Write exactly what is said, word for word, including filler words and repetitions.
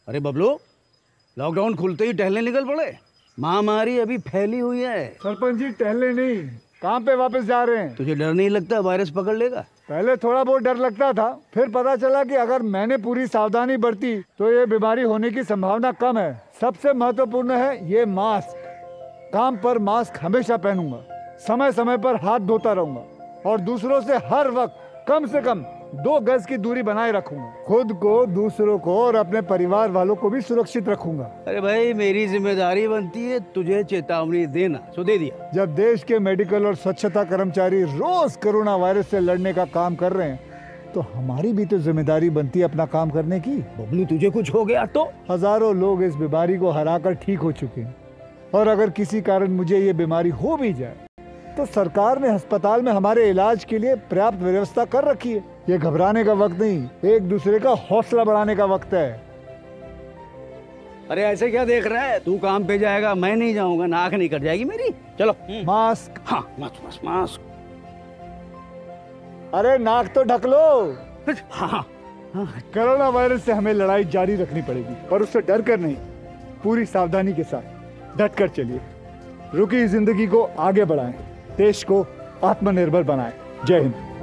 अरे बबलू, लॉकडाउन खुलते ही टहलने निकल पड़े। महामारी अभी फैली हुई है। सरपंच जी टहले नहीं, कहाँ पे वापस जा रहे हैं? तुझे डर नहीं लगता वायरस पकड़ लेगा? पहले थोड़ा बहुत डर लगता था, फिर पता चला कि अगर मैंने पूरी सावधानी बरती तो ये बीमारी होने की संभावना कम है। सबसे महत्वपूर्ण है ये मास्क। काम पर मास्क हमेशा पहनूंगा, समय समय पर हाथ धोता रहूंगा और दूसरों से हर वक्त कम से कम दो गज की दूरी बनाए रखूंगा। खुद को, दूसरों को और अपने परिवार वालों को भी सुरक्षित रखूंगा। अरे भाई, मेरी जिम्मेदारी बनती है तुझे चेतावनी देना, सो दे दिया। जब देश के मेडिकल और स्वच्छता कर्मचारी रोज कोरोना वायरस से लड़ने का काम कर रहे हैं तो हमारी भी तो जिम्मेदारी बनती है अपना काम करने की। बबलू, तुझे कुछ हो गया तो? हजारों लोग इस बीमारी को हराकर ठीक हो चुके हैं और अगर किसी कारण मुझे ये बीमारी हो भी जाए तो सरकार ने अस्पताल में हमारे इलाज के लिए पर्याप्त व्यवस्था कर रखी है। ये घबराने का वक्त नहीं, एक दूसरे का हौसला बढ़ाने का वक्त है। अरे ऐसे क्या देख रहा है? तू काम पे जाएगा, मैं नहीं जाऊंगा, नाक नहीं कट जाएगी मेरी। चलो। मास्क। हाँ, मास्क मास्क मास्क। अरे नाक तो ढक लो। हाँ हाँ। कोरोना वायरस से हमें लड़ाई जारी रखनी पड़ेगी, पर उससे डर कर नहीं, पूरी सावधानी के साथ डट कर चलिए। रुकी जिंदगी को आगे बढ़ाएं, देश को आत्मनिर्भर बनाएं। जय हिंद।